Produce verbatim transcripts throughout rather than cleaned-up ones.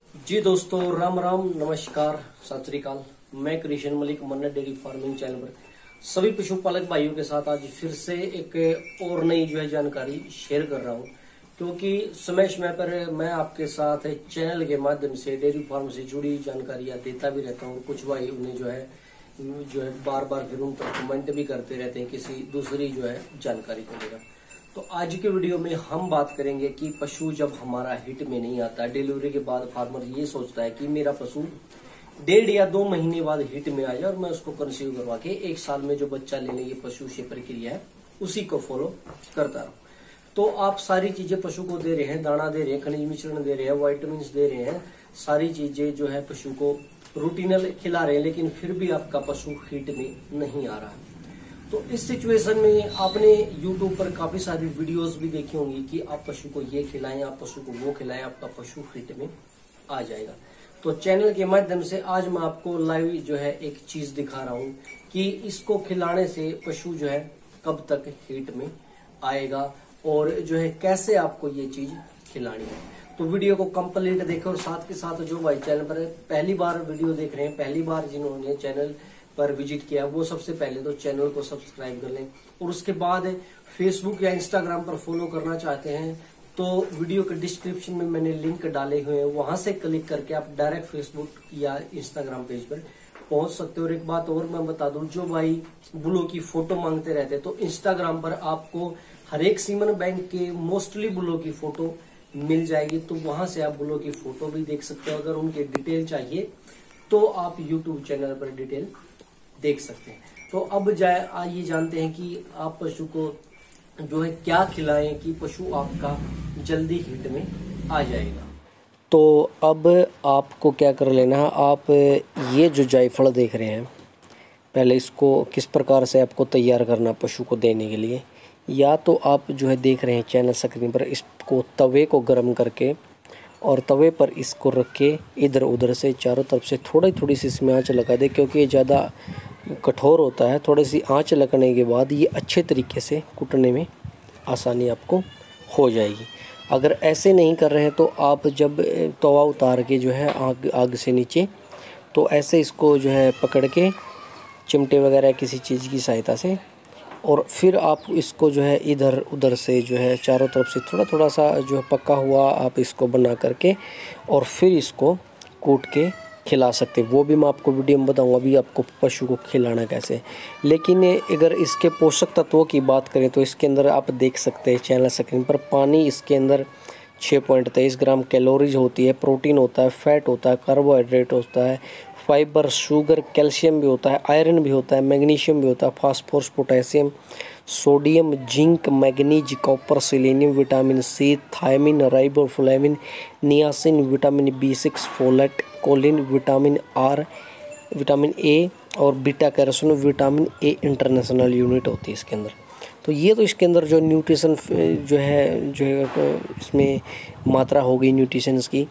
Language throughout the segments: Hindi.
जी दोस्तों, राम राम, नमस्कार, सत श्री अकाल। मैं कृष्ण मलिक मन्नत डेयरी फार्मिंग चैनल पर सभी पशुपालक भाइयों के साथ आज फिर से एक और नई जो है जानकारी शेयर कर रहा हूं, क्योंकि समय समय पर मैं आपके साथ चैनल के माध्यम से डेयरी फार्म से जुड़ी जानकारियां देता भी रहता हूं। कुछ भाई उन्हें जो है जो है बार बार फिर उन पर कमेंट भी करते रहते हैं किसी दूसरी जो है जानकारी को लेकर। तो आज के वीडियो में हम बात करेंगे कि पशु जब हमारा हिट में नहीं आता, डिलीवरी के बाद फार्मर ये सोचता है कि मेरा पशु डेढ़ या दो महीने बाद हिट में आ जाए और मैं उसको कंसीव करवा के एक साल में जो बच्चा लेने की पशु से प्रक्रिया है उसी को फॉलो करता रहूं। तो आप सारी चीजें पशु को दे रहे हैं, दाना दे रहे हैं, खनिज मिश्रण दे रहे हैं, वाइटामिन दे रहे हैं, सारी चीजें जो है पशु को रूटीनल खिला रहे हैं, लेकिन फिर भी आपका पशु हिट में नहीं आ रहा है। तो इस सिचुएशन में आपने यूट्यूब पर काफी सारी वीडियोस भी देखी होंगी कि आप पशु को ये खिलाएं, आप पशु को वो खिलाएं, आपका पशु हिट में आ जाएगा। तो चैनल के माध्यम से आज मैं आपको लाइव जो है एक चीज दिखा रहा हूं कि इसको खिलाने से पशु जो है कब तक हिट में आएगा और जो है कैसे आपको ये चीज खिलानी है। तो वीडियो को कंप्लीट देखें और साथ के साथ जो भाई चैनल पर पहली बार वीडियो देख रहे हैं, पहली बार जिन्होंने चैनल पर विजिट किया, वो सबसे पहले तो चैनल को सब्सक्राइब कर लें और उसके बाद फेसबुक या इंस्टाग्राम पर फॉलो करना चाहते हैं तो वीडियो के डिस्क्रिप्शन में मैंने लिंक डाले हुए हैं, वहां से क्लिक करके आप डायरेक्ट फेसबुक या इंस्टाग्राम पेज पर पहुंच सकते हो। और एक बात और मैं बता दूं, जो भाई बुलों की फोटो मांगते रहते हैं तो इंस्टाग्राम पर आपको हर एक सीमन बैंक के मोस्टली बुलों की फोटो मिल जाएगी, तो वहां से आप बुलों की फोटो भी देख सकते हो। अगर उनके डिटेल चाहिए तो आप यूट्यूब चैनल पर डिटेल देख सकते हैं। तो अब जाए आइए जानते हैं कि आप पशु को जो है क्या खिलाएं कि पशु आपका जल्दी हिट में आ जाएगा। तो अब आपको क्या कर लेना है, आप ये जो जायफल देख रहे हैं, पहले इसको किस प्रकार से आपको तैयार करना पशु को देने के लिए, या तो आप जो है देख रहे हैं चैनल स्क्रीन पर, इसको तवे को गर्म करके और तवे पर इसको रख के इधर उधर से चारों तरफ से थोड़ी थोड़ी सी इसमें आँच लगा दे, क्योंकि ये ज़्यादा कठोर होता है। थोड़ी सी आँच लगने के बाद ये अच्छे तरीके से कुटने में आसानी आपको हो जाएगी। अगर ऐसे नहीं कर रहे हैं तो आप जब तवा उतार के जो है आग आग से नीचे, तो ऐसे इसको जो है पकड़ के चिमटे वगैरह किसी चीज़ की सहायता से, और फिर आप इसको जो है इधर उधर से जो है चारों तरफ से थोड़ा थोड़ा सा जो है पका हुआ आप इसको बना करके और फिर इसको कूट के खिला सकते हैं। वो भी मैं आपको वीडियो में बताऊंगा अभी आपको पशु को खिलाना कैसे। लेकिन अगर इसके पोषक तत्वों की बात करें तो इसके अंदर आप देख सकते हैं चैनल स्क्रीन पर, पानी इसके अंदर छः पॉइंट तेईस ग्राम कैलोरीज होती है, प्रोटीन होता है, फैट होता है, कार्बोहाइड्रेट होता है, फाइबर, शुगर, कैल्शियम भी होता है, आयरन भी होता है, मैग्नीशियम भी होता है, phosphorus, potassium, sodium, zinc, manganese, copper, selenium, vitamin C, thiamine, riboflavin, niacin, vitamin B six, folate, choline, vitamin R, vitamin A और beta carotene, vitamin A international unit होती है इसके अंदर। तो ये तो इसके अंदर जो न्यूट्रिशन जो है जो है इसमें मात्रा हो गई न्यूट्रिशंस की।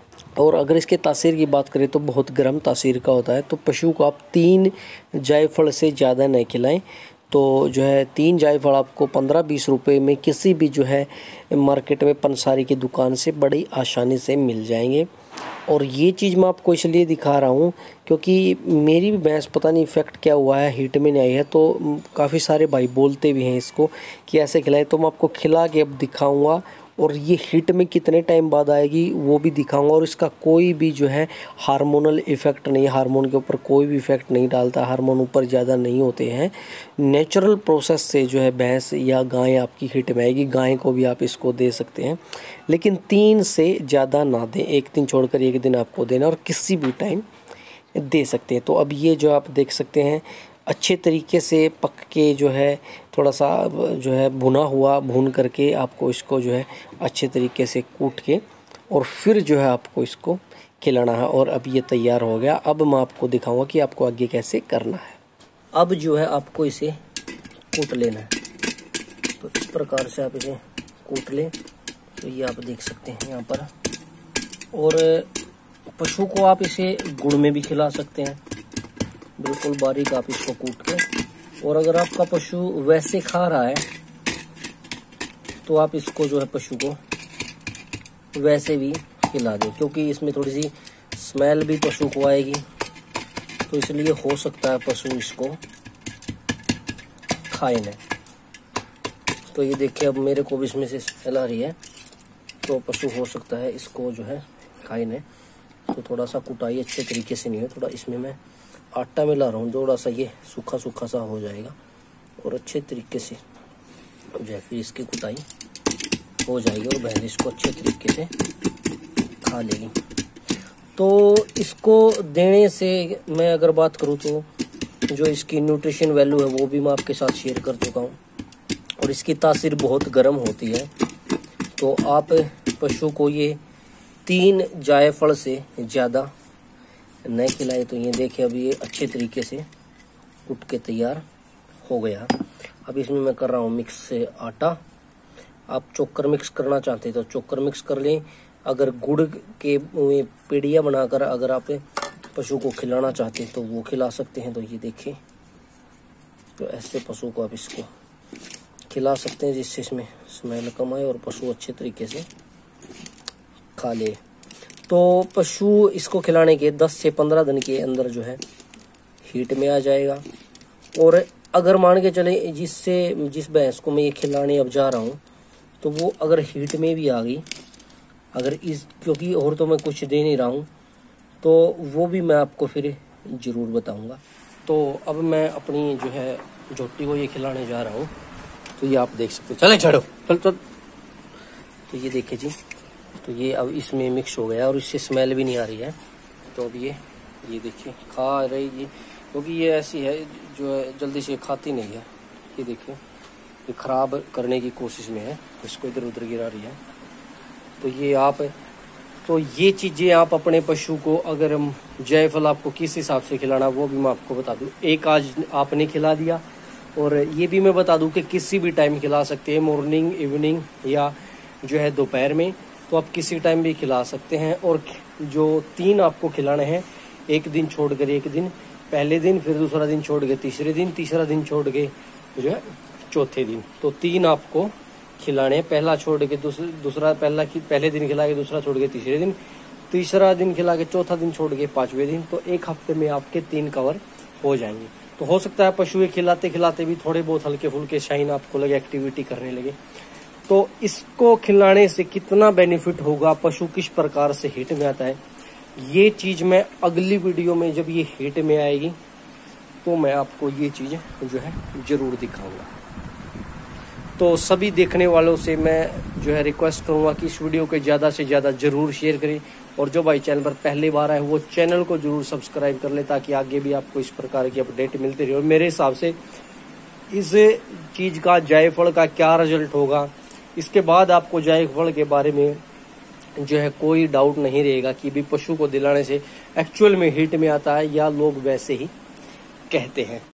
और अगर इसके तासीर की बात करें तो बहुत गर्म तासीर का होता है, तो पशु को आप तीन जायफल से ज़्यादा नहीं खिलाएं। तो जो है तीन जायफल आपको पंद्रह बीस रुपए में किसी भी जो है मार्केट में पंसारी की दुकान से बड़ी आसानी से मिल जाएंगे। और ये चीज़ मैं आपको इसलिए दिखा रहा हूँ क्योंकि मेरी भी भैंस पता नहीं इफेक्ट क्या हुआ है, हिट में नहीं आई है, तो काफ़ी सारे भाई बोलते भी हैं इसको कि ऐसे खिलाएं, तो मैं आपको खिला के अब दिखाऊँगा और ये हिट में कितने टाइम बाद आएगी वो भी दिखाऊंगा। और इसका कोई भी जो है हार्मोनल इफ़ेक्ट नहीं, हार्मोन के ऊपर कोई भी इफ़ेक्ट नहीं डालता, हार्मोन ऊपर ज़्यादा नहीं होते हैं। नेचुरल प्रोसेस से जो है भैंस या गाय आपकी हिट में आएगी। गाय को भी आप इसको दे सकते हैं, लेकिन तीन से ज़्यादा ना दें, एक दिन छोड़कर एक दिन आपको देना, और किसी भी टाइम दे सकते हैं। तो अब ये जो आप देख सकते हैं अच्छे तरीके से पक के जो है थोड़ा सा जो है भुना हुआ, भून करके आपको इसको जो है अच्छे तरीके से कूट के और फिर जो है आपको इसको खिलाना है। और अब ये तैयार हो गया। अब मैं आपको दिखाऊंगा कि आपको आगे कैसे करना है। अब जो है आपको इसे कूट लेना है, तो इस प्रकार से आप इसे कूट लें। तो ये आप देख सकते हैं यहाँ पर। और पशु को आप इसे गुड़ में भी खिला सकते हैं, बिल्कुल बारीक आप इसको कूट के। और अगर आपका पशु वैसे खा रहा है तो आप इसको जो है पशु को वैसे भी खिला दें, क्योंकि इसमें थोड़ी सी स्मेल भी पशु को आएगी, तो इसलिए हो सकता है पशु इसको खाए न। तो ये देखिए अब मेरे को भी इसमें से स्मेल आ रही है, तो पशु हो सकता है इसको जो है खाए न। तो थोड़ा सा कुटाई अच्छे तरीके से नहीं है, थोड़ा इसमें मैं आटा मिला रहा हूँ, थोड़ा सा ये सूखा सूखा सा हो जाएगा और अच्छे तरीके से जो है फिर इसकी कुटाई हो जाएगी और भैंस इसको अच्छे तरीके से खा लेगी। तो इसको देने से मैं अगर बात करूँ तो जो इसकी न्यूट्रिशन वैल्यू है वो भी मैं आपके साथ शेयर कर चुका हूँ, और इसकी तासीर बहुत गर्म होती है। तो आप पशु को ये तीन जायफल से ज़्यादा नहीं खिलाए। तो ये देखिए अभी ये अच्छे तरीके से कुट के तैयार हो गया। अब इसमें मैं कर रहा हूँ मिक्स से आटा। आप चोकर मिक्स करना चाहते हैं तो चोकर मिक्स कर लें, अगर गुड़ के पेड़िया बनाकर अगर आप पशु को खिलाना चाहते हैं तो वो खिला सकते हैं। तो ये देखिए, तो ऐसे पशु को आप इसको खिला सकते हैं जिससे इसमें स्मेल कम आए और पशु अच्छे तरीके से खा ले। तो पशु इसको खिलाने के दस से पंद्रह दिन के अंदर जो है हीट में आ जाएगा। और अगर मान के चले जिससे जिस भैंस को मैं ये खिलाने अब जा रहा हूँ तो वो अगर हीट में भी आ गई, अगर इस क्योंकि और तो मैं कुछ दे नहीं रहा हूँ, तो वो भी मैं आपको फिर ज़रूर बताऊँगा। तो अब मैं अपनी जो है झोटी को ये खिलाने जा रहा हूँ। तो ये आप देख सकते हो, चले चढ़ो चल चल। तो ये देखिए जी, तो ये अब इसमें मिक्स हो गया और इससे स्मेल भी नहीं आ रही है। तो अब ये ये देखिए खा रही है, क्योंकि ये ऐसी है जो है जल्दी से खाती नहीं है। ये देखिए ये ख़राब करने की कोशिश में है, इसको इधर उधर गिरा रही है। तो ये आप तो ये चीज़ें आप अपने पशु को अगर हम जायफल आपको किस हिसाब से खिलाना वो भी मैं आपको बता दूं। एक आज आपने खिला दिया, और ये भी मैं बता दूं कि किसी भी टाइम खिला सकते हैं, मॉर्निंग, इवनिंग या जो है दोपहर में, तो आप किसी टाइम भी खिला सकते हैं। और जो तीन आपको खिलाने हैं, एक दिन छोड़ कर एक दिन, पहले दिन, फिर दूसरा दिन छोड़ के तीसरे दिन, तीसरा दिन छोड़ के जो है चौथे दिन, तो तीन आपको खिलाने। पहला छोड़ के दूसरा दूसरा पहला पहले दिन खिला के दूसरा छोड़ के तीसरे दिन, तीसरा दिन खिला के चौथा दिन छोड़ के पांचवें दिन। तो एक हफ्ते में आपके तीन कवर हो जाएंगे। तो हो सकता है पशु ये खिलाते खिलाते भी थोड़े बहुत हल्के फुल्के शाइन आपको लगे, एक्टिविटी करने लगे। तो इसको खिलाने से कितना बेनिफिट होगा, पशु किस प्रकार से हिट में आता है, ये चीज मैं अगली वीडियो में जब ये हिट में आएगी तो मैं आपको ये चीज जो है जरूर दिखाऊंगा। तो सभी देखने वालों से मैं जो है रिक्वेस्ट करूंगा कि इस वीडियो को ज़्यादा से ज़्यादा जरूर शेयर करें, और जो भाई चैनल पर पहली बार आए वो चैनल को जरूर सब्सक्राइब कर ले, ताकि आगे भी आपको इस प्रकार की अपडेट मिलती रहे। और मेरे हिसाब से इस चीज़ का जायफल का क्या रिजल्ट होगा, इसके बाद आपको जायफल के बारे में जो है कोई डाउट नहीं रहेगा कि भी पशु को दिलाने से एक्चुअल में हिट में आता है या लोग वैसे ही कहते हैं।